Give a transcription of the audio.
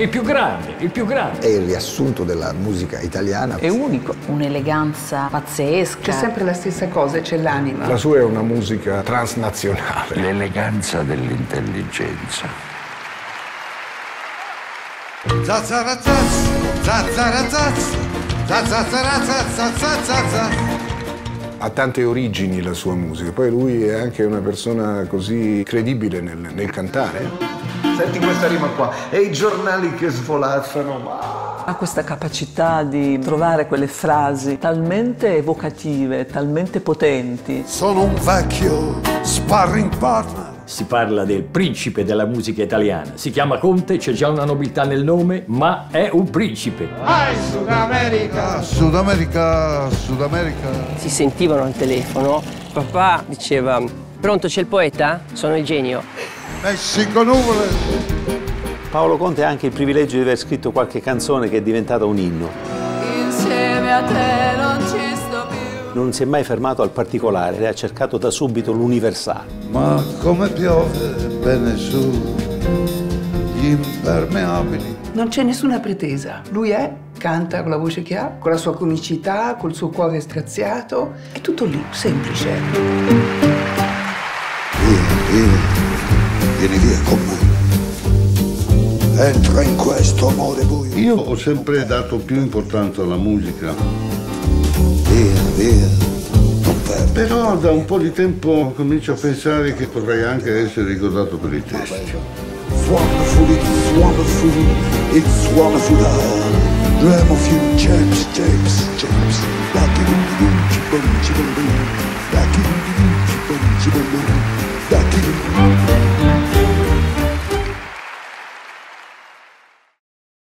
il più grande, il più grande. È il riassunto della musica italiana. È unico. Un'eleganza pazzesca. C'è sempre la stessa cosa, c'è l'anima. La sua è una musica transnazionale. L'eleganza dell'intelligenza. Ha tante origini la sua musica, poi lui è anche una persona così credibile nel cantare. Senti questa rima qua, e i giornali che svolazzano, ma... Ha questa capacità di trovare quelle frasi talmente evocative, talmente potenti. Sono un vecchio sparring partner. Si parla del principe della musica italiana. Si chiama Conte, c'è già una nobiltà nel nome, ma è un principe. Vai Sud America! Sud America, Sud America. Si sentivano al telefono. Papà diceva: pronto, c'è il poeta? Sono il genio. Messico nuvole. Paolo Conte ha anche il privilegio di aver scritto qualche canzone che è diventata un inno. Insieme a te non ci sto più. Non si è mai fermato al particolare, e ha cercato da subito l'universale. Ma come piove bene su gli impermeabili. Non c'è nessuna pretesa. Lui canta con la voce che ha, con la sua comicità, col suo cuore straziato. È tutto lì, semplice. Vieni via con me. Entra in questo amore buio. Io ho sempre dato più importanza alla musica. Via, non perdo. Però da un po' di tempo comincio a pensare che potrei anche essere ricordato per i testi. It's wonderful, it's wonderful, it's wonderful. Dream of you, James, James, James. Like it, like it, like it.